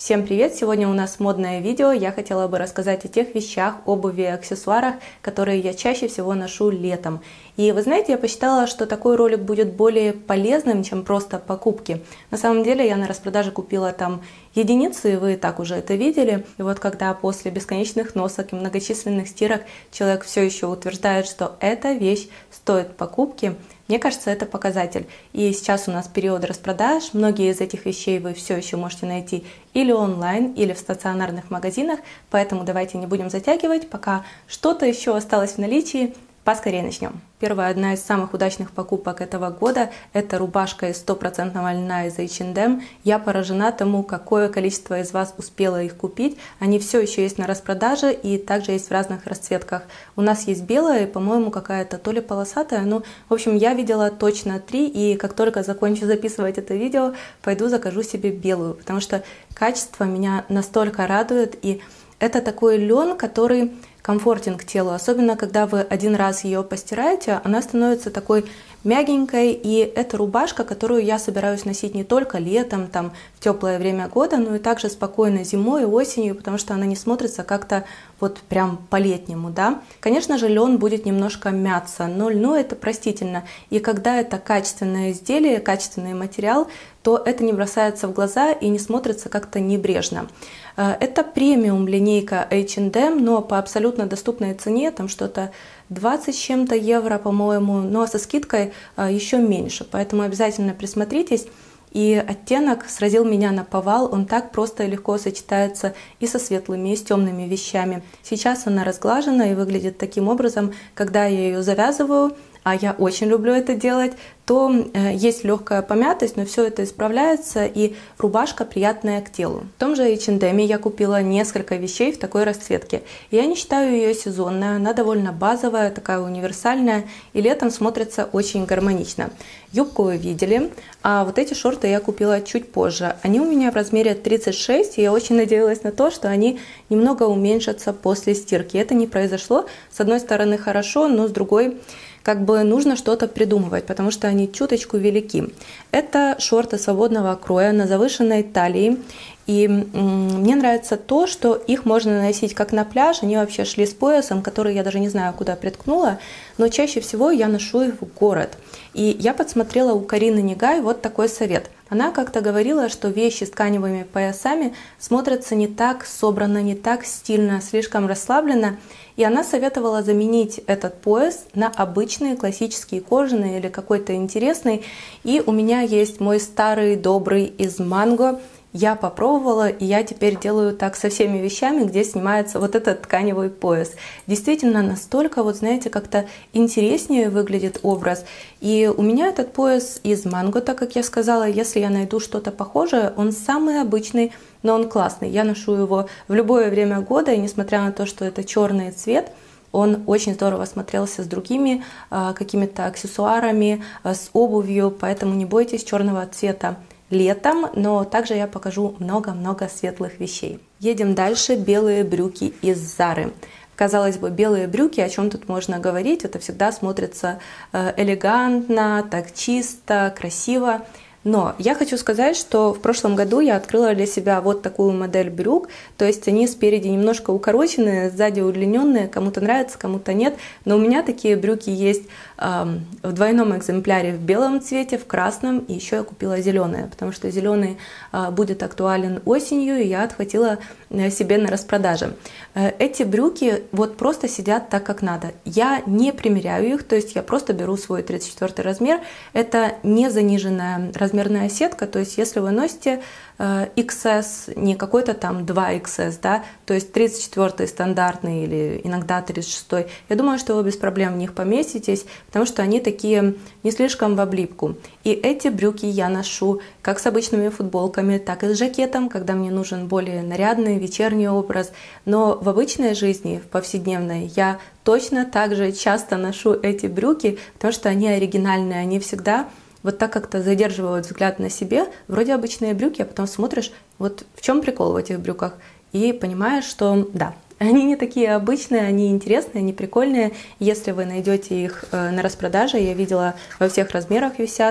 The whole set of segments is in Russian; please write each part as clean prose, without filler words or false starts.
Всем привет! Сегодня у нас модное видео. Я хотела бы рассказать о тех вещах, обуви и аксессуарах, которые я чаще всего ношу летом. И вы знаете, я посчитала, что такой ролик будет более полезным, чем просто покупки. На самом деле я на распродаже купила там единицы, и вы и так уже это видели. И вот когда после бесконечных носок и многочисленных стирок человек все еще утверждает, что эта вещь стоит покупки, мне кажется, это показатель. И сейчас у нас период распродаж. Многие из этих вещей вы все еще можете найти или онлайн, или в стационарных магазинах. Поэтому давайте не будем затягивать, пока что-то еще осталось в наличии. Поскорее начнем. Первая, одна из самых удачных покупок этого года – это рубашка из 100% льна из H&M. Я поражена тому, какое количество из вас успело их купить. Они все еще есть на распродаже и также есть в разных расцветках. У нас есть белая и, по-моему, какая-то то ли полосатая. Ну, в общем, я видела точно 3, и как только закончу записывать это видео, пойду закажу себе белую, потому что качество меня настолько радует, и это такой лен, который комфортен к телу, особенно когда вы один раз ее постираете, она становится такой мягенькой, и это рубашка, которую я собираюсь носить не только летом, там, в теплое время года, но и также спокойно зимой и осенью, потому что она не смотрится как-то вот прям по-летнему, да. Конечно же, лен будет немножко мяться, но льну это простительно, и когда это качественное изделие, качественный материал, то это не бросается в глаза и не смотрится как-то небрежно. Это премиум линейка H&M, но по абсолютно доступной цене, там что-то 20 с чем-то евро, по-моему, но со скидкой еще меньше, поэтому обязательно присмотритесь. И оттенок сразил меня наповал, он так просто и легко сочетается и со светлыми, и с темными вещами. Сейчас она разглажена и выглядит таким образом, когда я ее завязываю, а я очень люблю это делать, то есть легкая помятость, но все это исправляется, и рубашка приятная к телу. В том же H&M я купила несколько вещей в такой расцветке. Я не считаю ее сезонной, она довольно базовая, такая универсальная, и летом смотрится очень гармонично. Юбку вы видели, а вот эти шорты я купила чуть позже. Они у меня в размере 36, и я очень надеялась на то, что они немного уменьшатся после стирки. Это не произошло. С одной стороны хорошо, но с другой как бы нужно что-то придумывать, потому что они чуточку велики. Это шорты свободного кроя на завышенной талии. И мне нравится то, что их можно носить как на пляж, они вообще шли с поясом, который я даже не знаю, куда приткнула, но чаще всего я ношу их в город. И я подсмотрела у Карины Нигай вот такой совет. Она как-то говорила, что вещи с тканевыми поясами смотрятся не так собранно, не так стильно, слишком расслабленно. И она советовала заменить этот пояс на обычный классический кожаный или какой-то интересный. И у меня есть мой старый добрый из Манго. Я попробовала, и я теперь делаю так со всеми вещами, где снимается вот этот тканевый пояс. Действительно, настолько, вот знаете, как-то интереснее выглядит образ. И у меня этот пояс из Манго, так как я сказала, если я найду что-то похожее, он самый обычный, но он классный. Я ношу его в любое время года, и несмотря на то, что это черный цвет, он очень здорово смотрелся с другими какими-то аксессуарами, с обувью, поэтому не бойтесь черного цвета летом, но также я покажу много-много светлых вещей. Едем дальше. Белые брюки из Зары. Казалось бы, белые брюки, о чем тут можно говорить? Это всегда смотрится элегантно, так чисто, красиво. Но я хочу сказать, что в прошлом году я открыла для себя вот такую модель брюк, то есть они спереди немножко укороченные, сзади удлиненные, кому-то нравится, кому-то нет, но у меня такие брюки есть в двойном экземпляре в белом цвете, в красном, и еще я купила зеленые, потому что зеленый будет актуален осенью, и я отхватила себе на распродаже. Эти брюки вот просто сидят так, как надо. Я не примеряю их, то есть я просто беру свой 34 размер, это не заниженная размерная сетка, то есть если вы носите XS, не какой-то там 2XS, да, то есть 34 стандартный или иногда 36, я думаю, что вы без проблем в них поместитесь, потому что они такие не слишком в облипку. И эти брюки я ношу как с обычными футболками, так и с жакетом, когда мне нужен более нарядный вечерний образ, но в обычной жизни, в повседневной, я точно так же часто ношу эти брюки, потому что они оригинальные, они всегда вот так как-то задерживают взгляд на себе, вроде обычные брюки, а потом смотришь, вот в чем прикол в этих брюках, и понимаешь, что да, Они не такие обычные, они интересные, они прикольные. Если вы найдете их на распродаже, я видела, во всех размерах висят,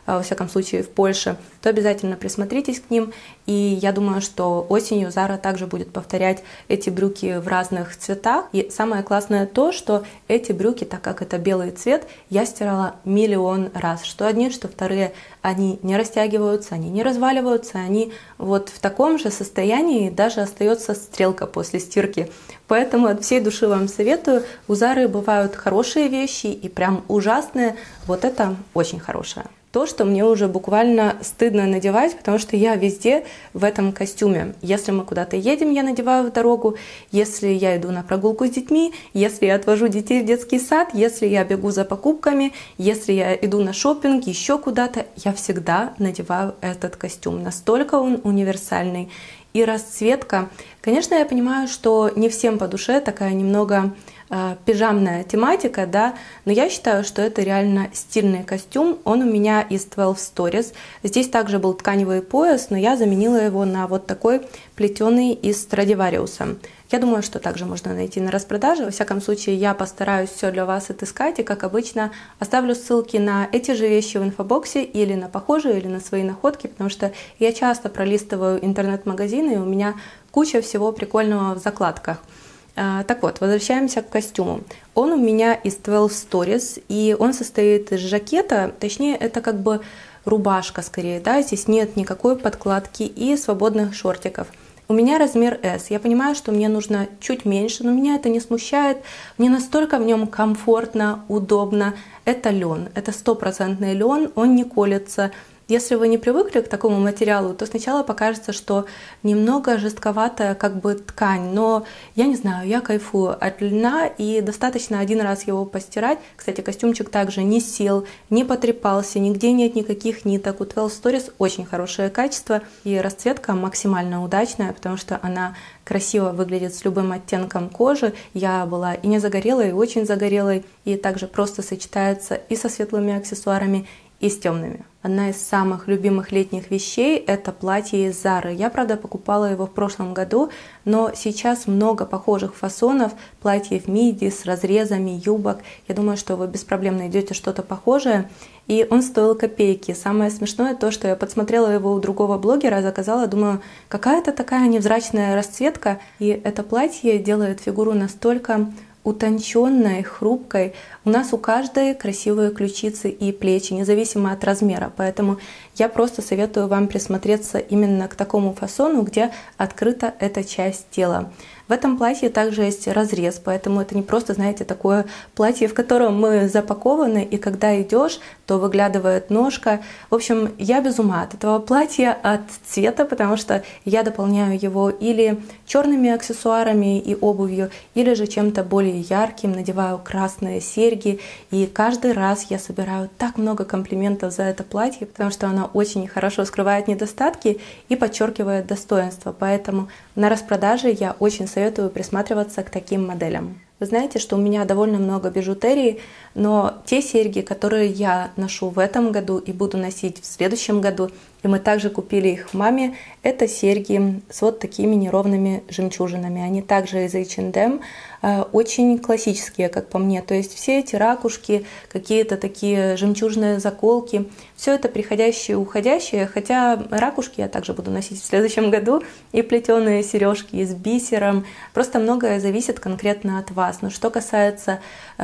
во всяком случае в Польше, то обязательно присмотритесь к ним. И я думаю, что осенью Zara также будет повторять эти брюки в разных цветах. И самое классное то, что эти брюки, так как это белый цвет, я стирала миллион раз. Что одни, что вторые, они не растягиваются, они не разваливаются, они вот в таком же состоянии, даже остается стрелка после стирки. Поэтому от всей души вам советую. У Zara бывают хорошие вещи и прям ужасные. Вот это очень хорошее. То, что мне уже буквально стыдно надевать, потому что я везде в этом костюме. Если мы куда-то едем, я надеваю в дорогу. Если я иду на прогулку с детьми, если я отвожу детей в детский сад, если я бегу за покупками, если я иду на шопинг, еще куда-то, я всегда надеваю этот костюм. Настолько он универсальный. И расцветка. Конечно, я понимаю, что не всем по душе такая немного пижамная тематика, да, но я считаю, что это реально стильный костюм. Он у меня из 12 Stories. Здесь также был тканевый пояс, но я заменила его на вот такой плетеный из Страдивариуса. Я думаю, что также можно найти на распродаже. Во всяком случае, я постараюсь все для вас отыскать, и, как обычно, оставлю ссылки на эти же вещи в инфобоксе или на похожие, или на свои находки, потому что я часто пролистываю интернет-магазины, и у меня куча всего прикольного в закладках. Так вот, возвращаемся к костюму. Он у меня из 12 Stories, и он состоит из жакета, точнее, это как бы рубашка скорее, да, здесь нет никакой подкладки и свободных шортиков. У меня размер S. Я понимаю, что мне нужно чуть меньше, но меня это не смущает. Мне настолько в нем комфортно, удобно. Это лен, это 100% лен, он не колется. Если вы не привыкли к такому материалу, то сначала покажется, что немного жестковатая как бы ткань, но я не знаю, я кайфую от льна, и достаточно один раз его постирать. Кстати, костюмчик также не сел, не потрепался, нигде нет никаких ниток. У 12 Stories очень хорошее качество, и расцветка максимально удачная, потому что она красиво выглядит с любым оттенком кожи. Я была и не загорелой, и очень загорелой, и также просто сочетается и со светлыми аксессуарами, и с темными. Одна из самых любимых летних вещей – это платье из Zara. Я, правда, покупала его в прошлом году, но сейчас много похожих фасонов, платьев миди с разрезами, юбок. Я думаю, что вы без проблем найдете что-то похожее. И он стоил копейки. Самое смешное то, что я подсмотрела его у другого блогера, заказала, думаю, какая-то такая невзрачная расцветка. И это платье делает фигуру настолько утонченной, хрупкой. У нас у каждой красивые ключицы и плечи, независимо от размера. Поэтому я просто советую вам присмотреться именно к такому фасону, где открыта эта часть тела. В этом платье также есть разрез, поэтому это не просто, знаете, такое платье, в котором мы запакованы, и когда идешь, то выглядывает ножка. В общем, я без ума от этого платья, от цвета, потому что я дополняю его или черными аксессуарами и обувью, или же чем-то более ярким, надеваю красные серьги, и каждый раз я собираю так много комплиментов за это платье, потому что оно очень хорошо скрывает недостатки и подчеркивает достоинства, поэтому на распродаже я очень советую присматриваться к таким моделям. Вы знаете, что у меня довольно много бижутерии, но те серьги, которые я ношу в этом году и буду носить в следующем году, и мы также купили их маме, это серьги с вот такими неровными жемчужинами. Они также из H&M, очень классические, как по мне. То есть все эти ракушки, какие-то такие жемчужные заколки, все это приходящее и уходящее, хотя ракушки я также буду носить в следующем году, и плетеные сережки с бисером. Просто многое зависит конкретно от вас. Но что касается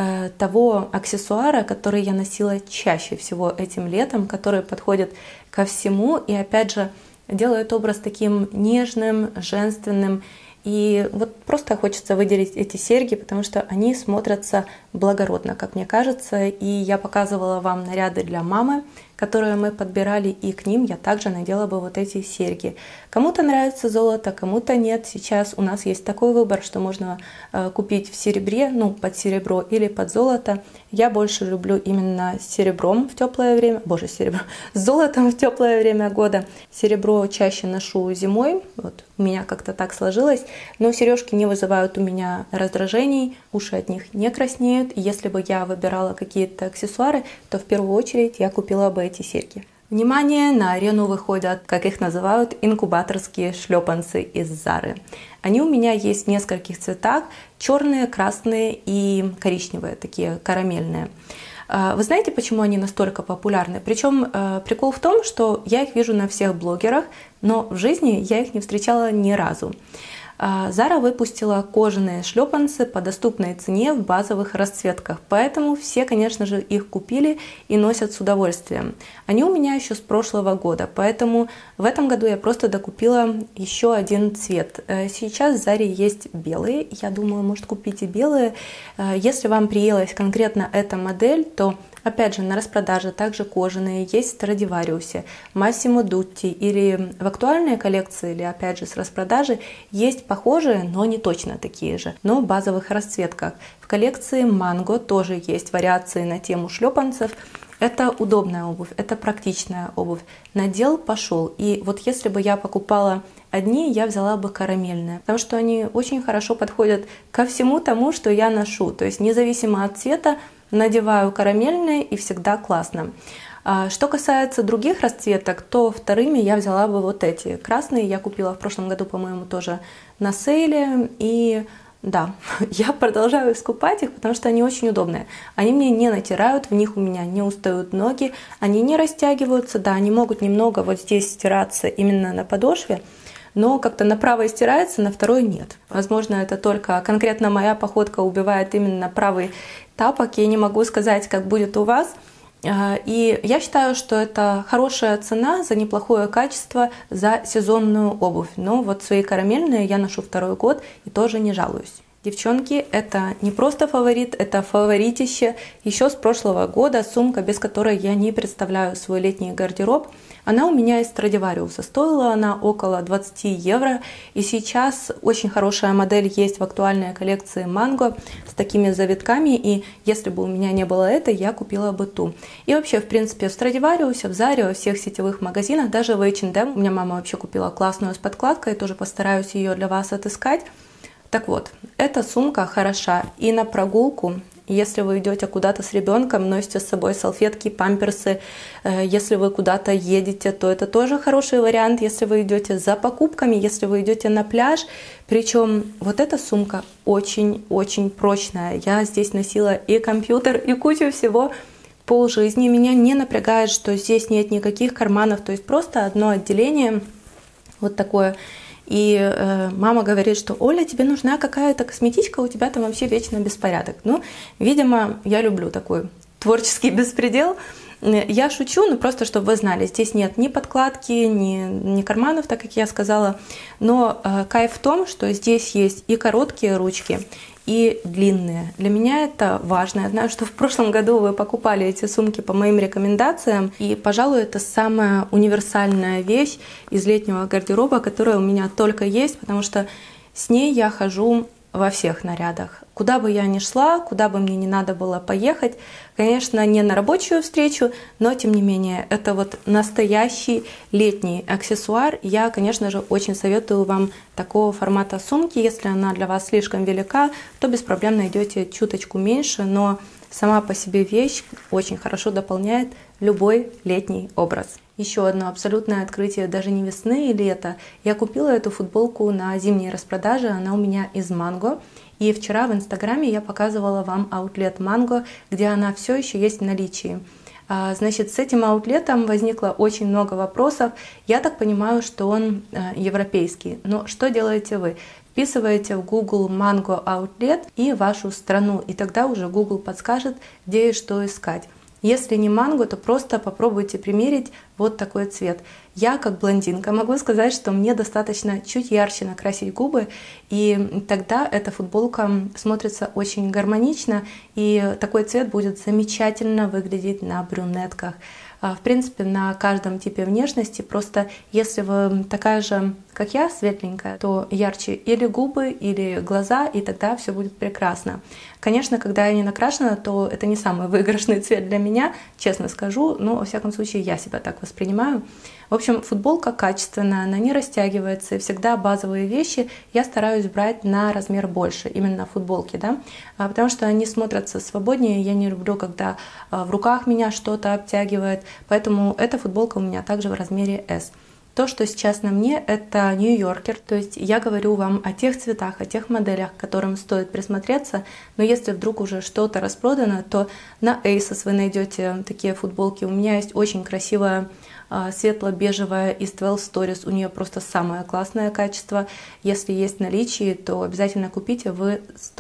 того аксессуара, который я носила чаще всего этим летом, который подходит ко всему и опять же делает образ таким нежным, женственным. И вот просто хочется выделить эти серьги, потому что они смотрятся благородно, как мне кажется. И я показывала вам наряды для мамы, которые мы подбирали, и к ним я также надела бы вот эти серьги. Кому-то нравится золото, кому-то нет. Сейчас у нас есть такой выбор, что можно купить в серебре, ну, под серебро или под золото. Я больше люблю именно с серебром в теплое время, с золотом в теплое время года. Серебро чаще ношу зимой, вот у меня как-то так сложилось, но сережки не вызывают у меня раздражений, уши от них не краснеют. И если бы я выбирала какие-то аксессуары, то в первую очередь я купила бы эти серьги. Внимание, на арену выходят, как их называют, инкубаторские шлепанцы из Zara. Они у меня есть в нескольких цветах: черные, красные и коричневые, такие карамельные. Вы знаете, почему они настолько популярны? Причем прикол в том, что я их вижу на всех блогерах, но в жизни я их не встречала ни разу. Zara выпустила кожаные шлепанцы по доступной цене в базовых расцветках, поэтому все, конечно же, их купили и носят с удовольствием. Они у меня еще с прошлого года, поэтому в этом году я просто докупила еще один цвет. Сейчас в Заре есть белые, я думаю, может, купите белые. Если вам приелась конкретно эта модель, то опять же, на распродаже также кожаные есть в Stradivarius, Massimo Dutti, или в актуальной коллекции, или опять же с распродажи, есть похожие, но не точно такие же, но в базовых расцветках. В коллекции Mango тоже есть вариации на тему шлепанцев. Это удобная обувь, это практичная обувь. Надел, пошел. И вот если бы я покупала одни, я взяла бы карамельные, потому что они очень хорошо подходят ко всему тому, что я ношу. То есть независимо от цвета, надеваю карамельные и всегда классно. Что касается других расцветок, то вторыми я взяла бы вот эти. Красные я купила в прошлом году, по-моему, тоже на сейле. И да, я продолжаю скупать их, потому что они очень удобные. Они мне не натирают, в них у меня не устают ноги, они не растягиваются. Да, они могут немного вот здесь стираться именно на подошве, но как-то на правой стирается, на второй нет. Возможно, это только конкретно моя походка убивает именно правый тапок. Я не могу сказать, как будет у вас. И я считаю, что это хорошая цена за неплохое качество, за сезонную обувь. Но вот свои карамельные я ношу второй год и тоже не жалуюсь. Девчонки, это не просто фаворит, это фаворитище. Еще с прошлого года сумка, без которой я не представляю свой летний гардероб. Она у меня из Stradivarius. Стоила она около 20 евро. И сейчас очень хорошая модель есть в актуальной коллекции Mango с такими завитками. И если бы у меня не было этой, я купила бы ту. И вообще, в принципе, в Stradivarius, в Заре, во всех сетевых магазинах, даже в H&M. У меня мама вообще купила классную с подкладкой. Тоже постараюсь ее для вас отыскать. Так вот, эта сумка хороша и на прогулку, если вы идете куда-то с ребенком, носите с собой салфетки, памперсы, если вы куда-то едете, то это тоже хороший вариант, если вы идете за покупками, если вы идете на пляж. Причем вот эта сумка очень-очень прочная. Я здесь носила и компьютер, и кучу всего полжизни. Меня не напрягает, что здесь нет никаких карманов, то есть просто одно отделение, вот такое. И мама говорит, что Оля, тебе нужна какая-то косметичка, у тебя там вообще вечно беспорядок. Ну, видимо, я люблю такой творческий беспредел. Я шучу, но просто чтобы вы знали, здесь нет ни подкладки, ни карманов, так как я сказала. Но кайф в том, что здесь есть и короткие ручки, и длинные. Для меня это важно. Я знаю, что в прошлом году вы покупали эти сумки по моим рекомендациям. И, пожалуй, это самая универсальная вещь из летнего гардероба, которая у меня только есть, потому что с ней я хожу во всех нарядах. Куда бы я ни шла, куда бы мне не надо было поехать, конечно, не на рабочую встречу, но тем не менее, это вот настоящий летний аксессуар. Я, конечно же, очень советую вам такого формата сумки. Если она для вас слишком велика, то без проблем найдете чуточку меньше, но сама по себе вещь очень хорошо дополняет любой летний образ. Еще одно абсолютное открытие даже не весны и лета. Я купила эту футболку на зимней распродаже, она у меня из Mango. И вчера в Инстаграме я показывала вам аутлет Mango, где она все еще есть в наличии. Значит, с этим аутлетом возникло очень много вопросов. Я так понимаю, что он европейский. Но что делаете вы? Вписываете в Google Mango Outlet и вашу страну, и тогда уже Google подскажет, где и что искать. Если не манго, то просто попробуйте примерить вот такой цвет. Я, как блондинка, могу сказать, что мне достаточно чуть ярче накрасить губы, и тогда эта футболка смотрится очень гармонично, и такой цвет будет замечательно выглядеть на брюнетках. В принципе, на каждом типе внешности, просто если вы такая же, как я, светленькая, то ярче или губы, или глаза, и тогда все будет прекрасно. Конечно, когда я не накрашена, то это не самый выигрышный цвет для меня, честно скажу, но, во всяком случае, я себя так воспринимаю. В общем, футболка качественная, она не растягивается, и всегда базовые вещи я стараюсь брать на размер больше, именно футболки, да, потому что они смотрятся свободнее, я не люблю, когда в руках меня что-то обтягивает, поэтому эта футболка у меня также в размере S. То, что сейчас на мне, это Нью-Йоркер, то есть я говорю вам о тех цветах, о тех моделях, к которым стоит присмотреться, но если вдруг уже что-то распродано, то на ASOS вы найдете такие футболки. У меня есть очень красивая светло-бежевая из 12 Stories, у нее просто самое классное качество. Если есть в наличии, то обязательно купите, вы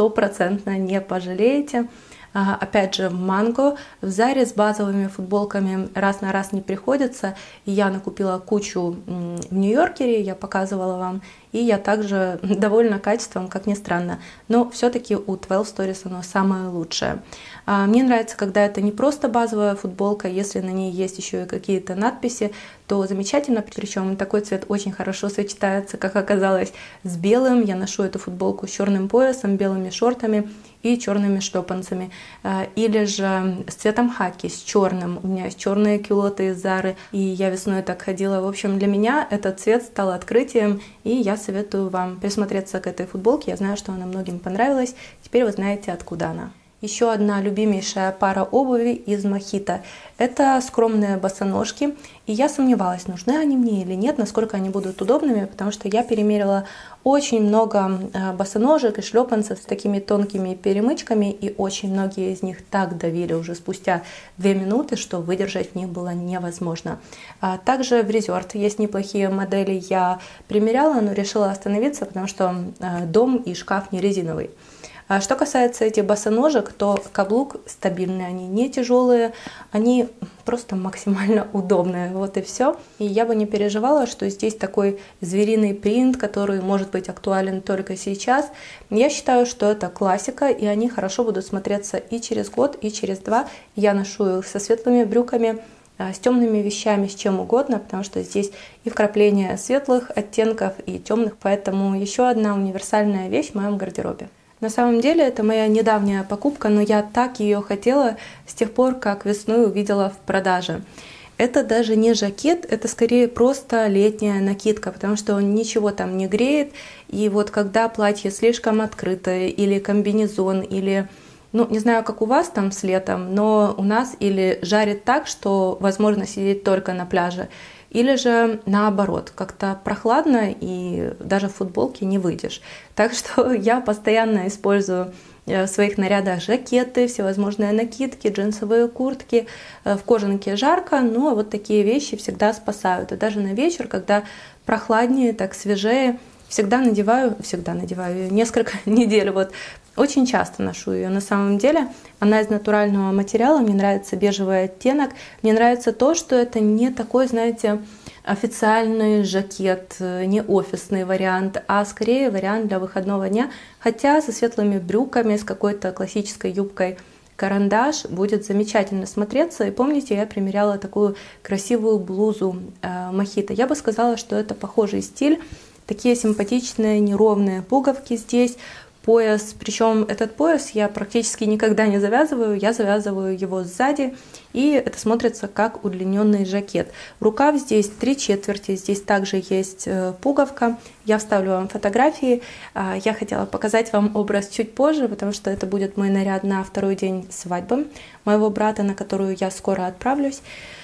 100% не пожалеете. Опять же, в Манго, в Заре с базовыми футболками раз на раз не приходится. И я накупила кучу в Нью-Йоркере, я показывала вам. И я также довольна качеством, как ни странно. Но все-таки у 12 Stories оно самое лучшее. Мне нравится, когда это не просто базовая футболка, если на ней есть еще и какие-то надписи, то замечательно. Причем такой цвет очень хорошо сочетается, как оказалось, с белым. Я ношу эту футболку с черным поясом, белыми шортами и черными шлепанцами. Или же с цветом хаки, с черным. У меня есть черные кюлоты из Зары, и я весной так ходила. В общем, для меня этот цвет стал открытием, и я советую вам присмотреться к этой футболке. Я знаю, что она многим понравилась. Теперь вы знаете, откуда она. Еще одна любимейшая пара обуви из Мохито. Это скромные босоножки. И я сомневалась, нужны они мне или нет, насколько они будут удобными, потому что я перемерила очень много босоножек и шлепанцев с такими тонкими перемычками, и очень многие из них так давили уже спустя 2 минуты, что выдержать в них было невозможно. Также в Resort есть неплохие модели, я примеряла, но решила остановиться, потому что дом и шкаф не резиновый. Что касается этих босоножек, то каблук стабильный, они не тяжелые, они просто максимально удобные, вот и все. И я бы не переживала, что здесь такой звериный принт, который может быть актуален только сейчас. Я считаю, что это классика, и они хорошо будут смотреться и через год, и через 2. Я ношу их со светлыми брюками, с темными вещами, с чем угодно, потому что здесь и вкрапление светлых оттенков, и темных, поэтому еще одна универсальная вещь в моем гардеробе. На самом деле это моя недавняя покупка, но я так ее хотела с тех пор, как весной увидела в продаже. Это даже не жакет, это скорее просто летняя накидка, потому что он ничего там не греет. И вот когда платье слишком открытое, или комбинезон, или, ну, не знаю, как у вас там с летом, но у нас или жарит так, что возможно сидеть только на пляже, или же наоборот, как-то прохладно и даже в футболке не выйдешь. Так что я постоянно использую в своих нарядах жакеты, всевозможные накидки, джинсовые куртки. В кожанке жарко, но вот такие вещи всегда спасают. И даже на вечер, когда прохладнее, так свежее, всегда надеваю ее несколько недель. Вот. Очень часто ношу ее. На самом деле она из натурального материала, мне нравится бежевый оттенок. Мне нравится то, что это не такой, знаете, официальный жакет, не офисный вариант, а скорее вариант для выходного дня. Хотя со светлыми брюками, с какой-то классической юбкой карандаш будет замечательно смотреться. И помните, я примеряла такую красивую блузу Мохито. Я бы сказала, что это похожий стиль. Такие симпатичные неровные пуговки здесь. Пояс, причем этот пояс я практически никогда не завязываю, я завязываю его сзади, и это смотрится как удлиненный жакет. Рукав здесь 3/4, здесь также есть пуговка, я вставлю вам фотографии. Я хотела показать вам образ чуть позже, потому что это будет мой наряд на 2-й день свадьбы моего брата, на которую я скоро отправлюсь.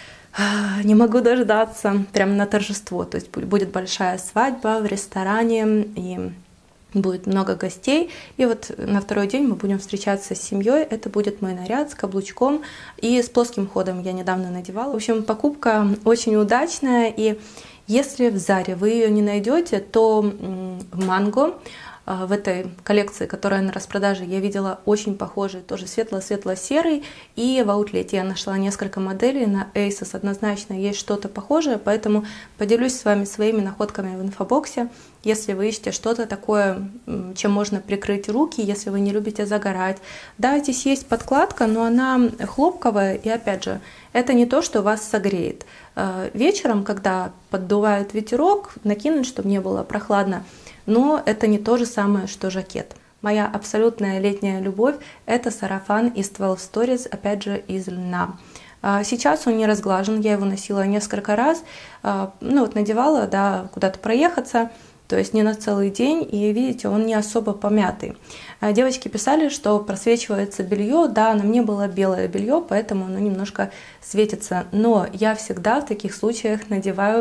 Не могу дождаться, прямо на торжество, то есть будет большая свадьба в ресторане, и будет много гостей, и вот на 2-й день мы будем встречаться с семьей. Это будет мой наряд с каблучком и с плоским ходом, я недавно надевала. В общем, покупка очень удачная, и если в Заре вы ее не найдете, то в Манго, в этой коллекции, которая на распродаже, я видела очень похожий, тоже светло-светло-серый, и в аутлете я нашла несколько моделей, на ASOS однозначно есть что-то похожее, поэтому поделюсь с вами своими находками в инфобоксе. Если вы ищете что-то такое, чем можно прикрыть руки, если вы не любите загорать. Да, здесь есть подкладка, но она хлопковая, и опять же, это не то, что вас согреет. Вечером, когда поддувает ветерок, накинуть, чтобы не было прохладно, но это не то же самое, что жакет. Моя абсолютная летняя любовь – это сарафан из 12 Stories, опять же, из льна. Сейчас он не разглажен, я его носила несколько раз, ну вот надевала, да, куда-то проехаться, то есть не на целый день, и видите, он не особо помятый. Девочки писали, что просвечивается белье, да, на мне было белое белье, поэтому оно немножко светится, но я всегда в таких случаях надеваю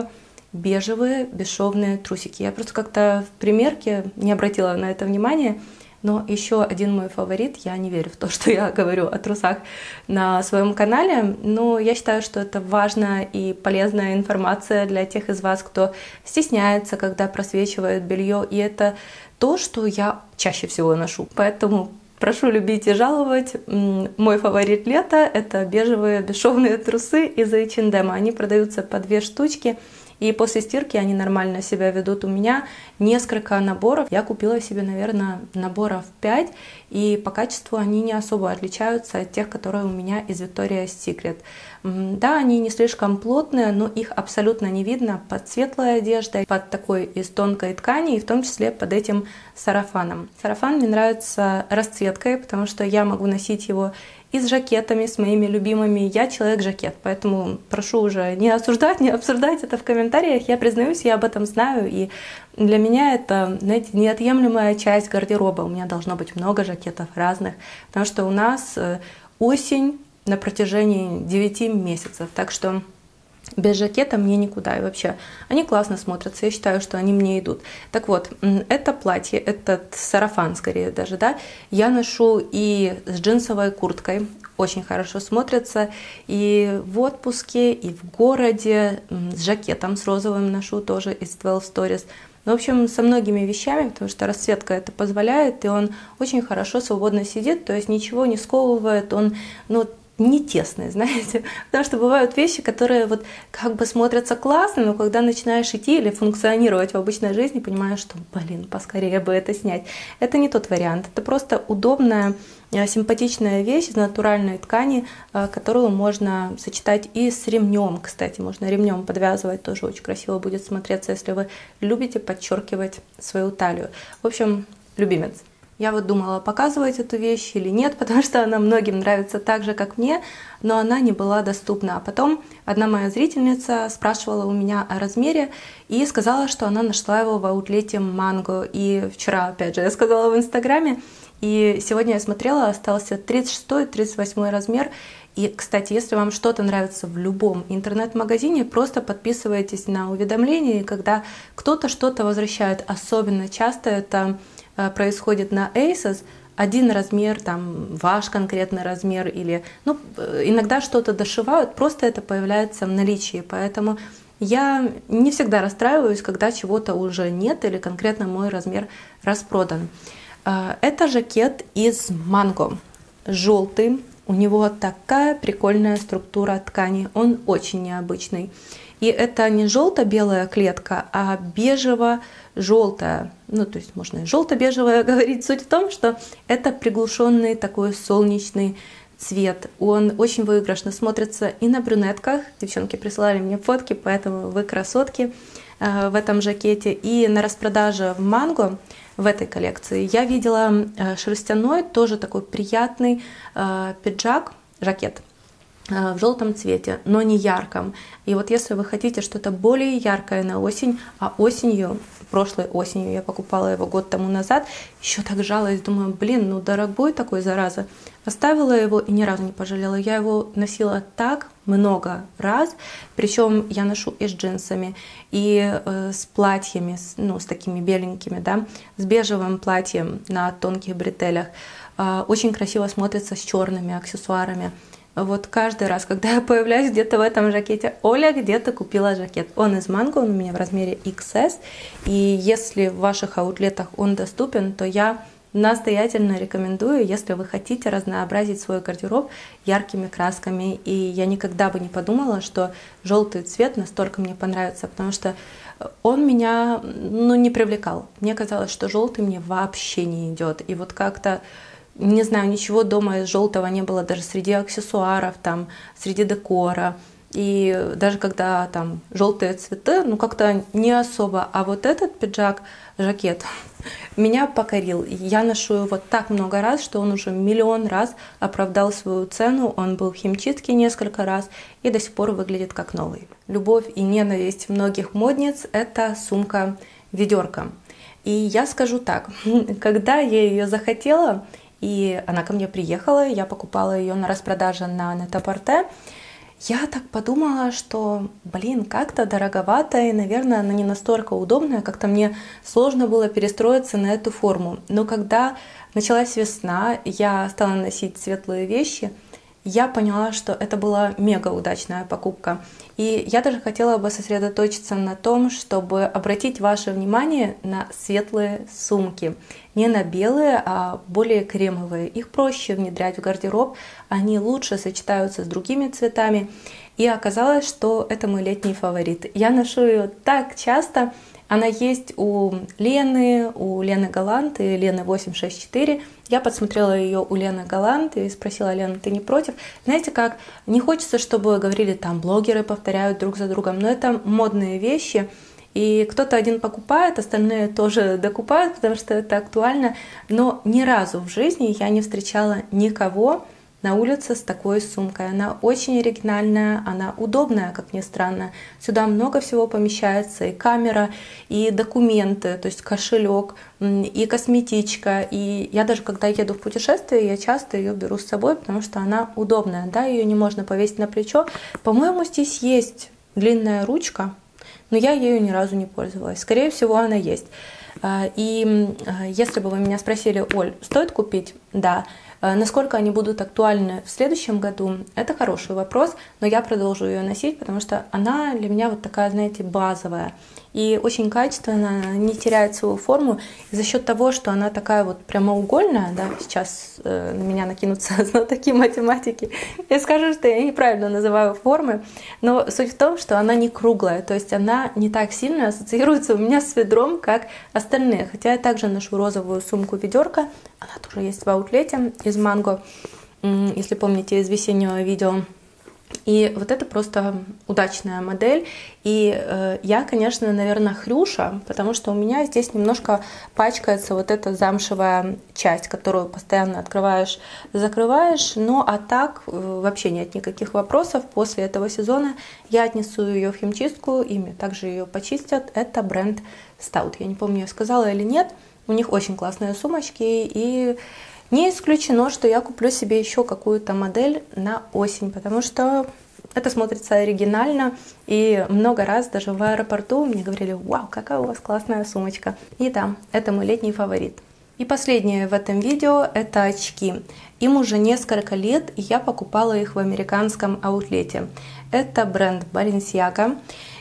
бежевые бесшовные трусики. Я просто как-то в примерке не обратила на это внимания. Но еще один мой фаворит, я не верю в то, что я говорю о трусах на своем канале, но я считаю, что это важная и полезная информация для тех из вас, кто стесняется, когда просвечивает белье, и это то, что я чаще всего ношу. Поэтому прошу любить и жаловать. Мой фаворит лета — это бежевые бесшовные трусы из H&M. Они продаются по 2 штучки. И после стирки они нормально себя ведут. У меня несколько наборов. Я купила себе, наверное, наборов 5. И по качеству они не особо отличаются от тех, которые у меня из Victoria's Secret. Да, они не слишком плотные, но их абсолютно не видно под светлой одеждой, под такой из тонкой ткани, и в том числе под этим сарафаном. Сарафан мне нравится расцветкой, потому что я могу носить его и с жакетами, с моими любимыми. Я человек-жакет, поэтому прошу уже не осуждать, не обсуждать это в комментариях. Я признаюсь, я об этом знаю, и для меня это, знаете, неотъемлемая часть гардероба. У меня должно быть много жакетов разных, потому что у нас осень на протяжении 9 месяцев, так что без жакета мне никуда. И вообще, они классно смотрятся, я считаю, что они мне идут. Так вот, это платье, этот сарафан скорее даже, да, я ношу и с джинсовой курткой, очень хорошо смотрятся, и в отпуске, и в городе, с жакетом, с розовым ношу тоже из 12 Stories. В общем, со многими вещами, потому что расцветка это позволяет, и он очень хорошо, свободно сидит, то есть ничего не сковывает, он, ну, не тесные, знаете, потому что бывают вещи, которые вот как бы смотрятся классно, но когда начинаешь идти или функционировать в обычной жизни, понимаешь, что, блин, поскорее бы это снять. Это не тот вариант, это просто удобная, симпатичная вещь из натуральной ткани, которую можно сочетать и с ремнем, кстати, можно ремнем подвязывать, тоже очень красиво будет смотреться, если вы любите подчеркивать свою талию. В общем, любимец. Я вот думала, показывать эту вещь или нет, потому что она многим нравится так же, как мне, но она не была доступна. А потом одна моя зрительница спрашивала у меня о размере и сказала, что она нашла его в аутлете Mango. И вчера, опять же, я сказала в Инстаграме, и сегодня я смотрела, остался 36-38 размер. И, кстати, если вам что-то нравится в любом интернет-магазине, просто подписывайтесь на уведомления, и когда кто-то что-то возвращает. Особенно часто это происходит на ASOS, один размер, там ваш конкретный размер, или ну, иногда что-то дошивают, просто это появляется в наличии. Поэтому я не всегда расстраиваюсь, когда чего-то уже нет или конкретно мой размер распродан. Это жакет из Mango, желтый, у него такая прикольная структура ткани, он очень необычный. И это не желто-белая клетка, а бежево-желтая. Ну, то есть можно и желто-бежевая говорить. Суть в том, что это приглушенный такой солнечный цвет. Он очень выигрышно смотрится и на брюнетках. Девчонки присылали мне фотки, поэтому вы красотки в этом жакете. И на распродаже в Mango в этой коллекции я видела шерстяной, тоже такой приятный пиджак, жакет в желтом цвете, но не ярком. И вот если вы хотите что-то более яркое на осень, а осенью, прошлой осенью я покупала его год тому назад, еще так жалась, думаю, блин, ну дорогой такой, зараза. Оставила его и ни разу не пожалела. Я его носила так много раз, причем я ношу и с джинсами, и с платьями, ну, с такими беленькими, да, с бежевым платьем на тонких бретелях. Очень красиво смотрится с черными аксессуарами. Вот каждый раз, когда я появляюсь где-то в этом жакете, Оля где-то купила жакет. Он из Mango, он у меня в размере XS. И если в ваших аутлетах он доступен, то я настоятельно рекомендую, если вы хотите разнообразить свой гардероб яркими красками. И я никогда бы не подумала, что желтый цвет настолько мне понравится, потому что он меня, ну, не привлекал. Мне казалось, что желтый мне вообще не идет. И вот как-то, не знаю, ничего дома из желтого не было, даже среди аксессуаров, там, среди декора. И даже когда там желтые цветы, ну как-то не особо. А вот этот пиджак, жакет, меня покорил. Я ношу его так много раз, что он уже миллион раз оправдал свою цену. Он был в химчистке несколько раз и до сих пор выглядит как новый. Любовь и ненависть многих модниц — это сумка-ведерко. И я скажу так, когда я ее захотела, и она ко мне приехала, я покупала ее на распродаже на Net-a-Porter, я так подумала, что, блин, как-то дороговато, и, наверное, она не настолько удобная, как-то мне сложно было перестроиться на эту форму. Но когда началась весна, я стала носить светлые вещи, я поняла, что это была мега удачная покупка. И я даже хотела бы сосредоточиться на том, чтобы обратить ваше внимание на светлые сумки. Не на белые, а более кремовые. Их проще внедрять в гардероб, они лучше сочетаются с другими цветами. И оказалось, что это мой летний фаворит. Я ношу ее так часто. Она есть у Лены Галант и Лены 864. Я подсмотрела ее у Лены Галант и спросила: Лена, ты не против? Знаете как, не хочется, чтобы говорили, там блогеры повторяют друг за другом, но это модные вещи, и кто-то один покупает, остальные тоже докупают, потому что это актуально, но ни разу в жизни я не встречала никого на улице с такой сумкой. Она очень оригинальная, она удобная, как ни странно. Сюда много всего помещается: и камера, и документы, то есть кошелек, и косметичка. И я даже когда еду в путешествие, я часто ее беру с собой, потому что она удобная. Да, ее не можно повесить на плечо. По-моему, здесь есть длинная ручка, но я ею ни разу не пользовалась. Скорее всего, она есть. И если бы вы меня спросили: Оль, стоит купить? Да. Насколько они будут актуальны в следующем году, это хороший вопрос, но я продолжу ее носить, потому что она для меня вот такая, знаете, базовая. И очень качественная, не теряет свою форму. И за счет того, что она такая вот прямоугольная, да, сейчас на меня накинутся знатоки математики, я скажу, что я неправильно называю формы, но суть в том, что она не круглая, то есть она не так сильно ассоциируется у меня с ведром, как остальные. Хотя я также ношу розовую сумку-ведерко, она тоже есть в аутлете из Манго, если помните из весеннего видео. И вот это просто удачная модель. И я, конечно, наверное, хрюша, потому что у меня здесь немножко пачкается вот эта замшевая часть, которую постоянно открываешь, закрываешь. Ну а так вообще нет никаких вопросов. После этого сезона я отнесу ее в химчистку, и мне также ее почистят. Это бренд Stout. Я не помню, я сказала или нет. У них очень классные сумочки, и не исключено, что я куплю себе еще какую-то модель на осень, потому что это смотрится оригинально, и много раз даже в аэропорту мне говорили: вау, какая у вас классная сумочка. И да, это мой летний фаворит. И последнее в этом видео — это очки. Им уже несколько лет, и я покупала их в американском аутлете. Это бренд Balenciaga,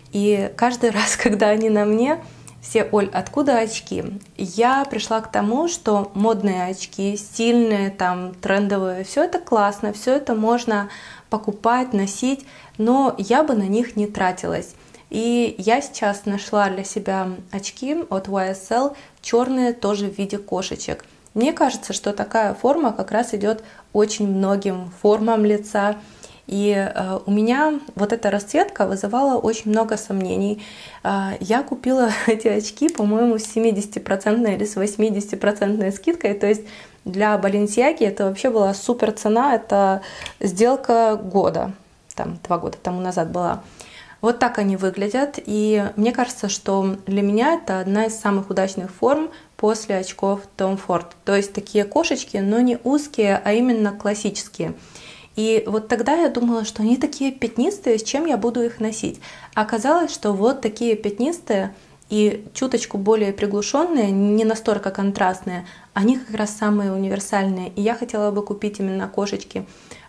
и каждый раз, когда они на мне, все: Оль, откуда очки? Я пришла к тому, что модные очки, стильные, там, трендовые, все это классно, все это можно покупать, носить, но я бы на них не тратилась. И я сейчас нашла для себя очки от YSL, черные, тоже в виде кошечек. Мне кажется, что такая форма как раз идет очень многим формам лица. И у меня вот эта расцветка вызывала очень много сомнений. Я купила эти очки, по-моему, с 70% или с 80% скидкой. То есть для Balenciaga это вообще была супер цена. Это сделка года, там 2 года тому назад была. Вот так они выглядят. И мне кажется, что для меня это одна из самых удачных форм после очков Tom Ford. То есть такие кошечки, но не узкие, а именно классические. И вот тогда я думала, что они такие пятнистые, с чем я буду их носить. А оказалось, что вот такие пятнистые и чуточку более приглушенные, не настолько контрастные, они как раз самые универсальные. И я хотела бы купить именно кошечки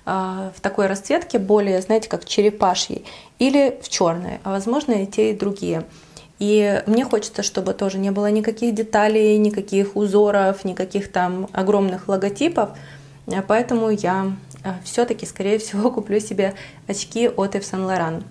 в такой расцветке, более, знаете, как черепашьей, или в черной, а возможно и те, и другие. И мне хочется, чтобы тоже не было никаких деталей, никаких узоров, никаких там огромных логотипов. Поэтому я все-таки, скорее всего, куплю себе очки от Yves Saint Laurent.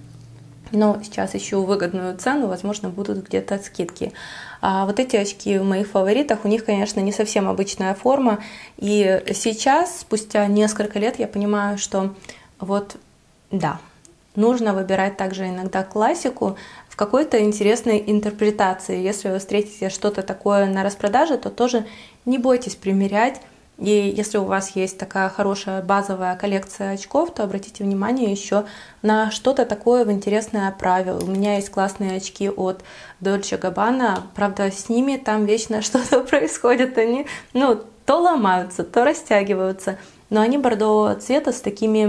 Но сейчас ищу выгодную цену, возможно, будут где-то скидки. А вот эти очки в моих фаворитах, у них, конечно, не совсем обычная форма. И сейчас, спустя несколько лет, я понимаю, что вот, да, нужно выбирать также иногда классику в какой-то интересной интерпретации. Если вы встретите что-то такое на распродаже, то тоже не бойтесь примерять. И если у вас есть такая хорошая базовая коллекция очков, то обратите внимание еще на что-то такое в интересной оправе. У меня есть классные очки от Dolce Gabbana, правда, с ними там вечно что-то происходит. Они, то ломаются, то растягиваются, но они бордового цвета с такими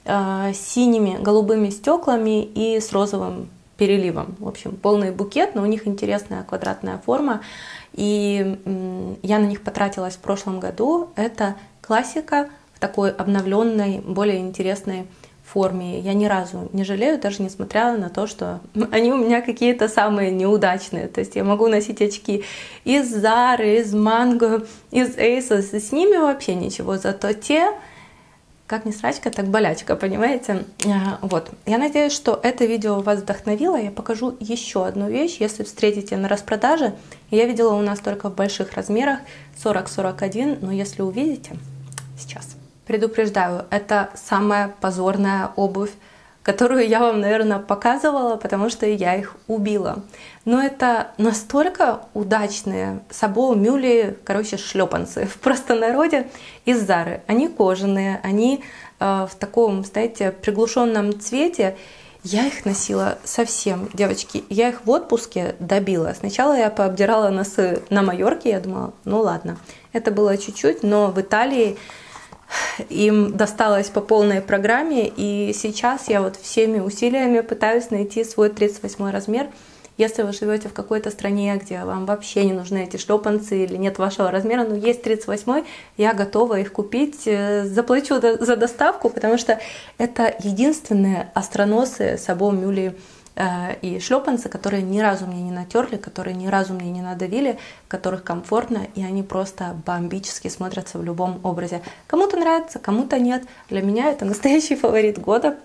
с синими, голубыми стеклами и с розовым переливом. В общем, полный букет, но у них интересная квадратная форма. И я на них потратилась в прошлом году. Это классика в такой обновленной, более интересной форме. Я ни разу не жалею, даже несмотря на то, что они у меня какие-то самые неудачные. То есть я могу носить очки из Zara, из Mango, из Asos, и с ними вообще ничего. Зато те, как не срачка, так болячка, понимаете? Вот. Я надеюсь, что это видео вас вдохновило. Я покажу еще одну вещь, если встретите на распродаже. Я видела у нас только в больших размерах, 40-41, но если увидите, сейчас. Предупреждаю, это самая позорная обувь, которую я вам, наверное, показывала, потому что я их убила. Но это настолько удачные Сабо, Мюли, короче, шлепанцы в простонародье из Зары. Они кожаные, они в таком, знаете, приглушенном цвете. Я их носила совсем, девочки, я их в отпуске добила. Сначала я пообдирала носы на Майорке, я думала, ну ладно, это было чуть-чуть, но в Италии им досталось по полной программе, и сейчас я вот всеми усилиями пытаюсь найти свой 38 размер. Если вы живете в какой-то стране, где вам вообще не нужны эти шлепанцы или нет вашего размера, но есть 38, я готова их купить, заплачу за доставку, потому что это единственные остроносые Сабо, Мюли и шлепанцы, которые ни разу мне не натерли, которые ни разу мне не надавили, в которых комфортно, и они просто бомбически смотрятся в любом образе. Кому-то нравится, кому-то нет. Для меня это настоящий фаворит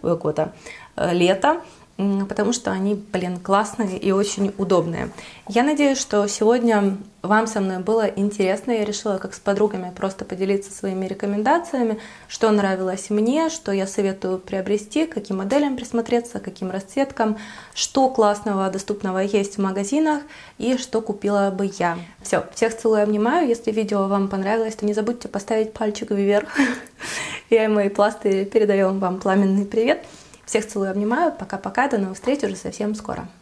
лета, потому что они, блин, классные и очень удобные. Я надеюсь, что сегодня вам со мной было интересно. Я решила, как с подругами, просто поделиться своими рекомендациями, что нравилось мне, что я советую приобрести, к каким моделям присмотреться, к каким расцветкам, что классного, доступного есть в магазинах и что купила бы я. Все, всех целую, обнимаю. Если видео вам понравилось, то не забудьте поставить пальчик вверх. Я и мои пластыри передаем вам пламенный привет. Всех целую, обнимаю. Пока-пока. До новых встреч уже совсем скоро.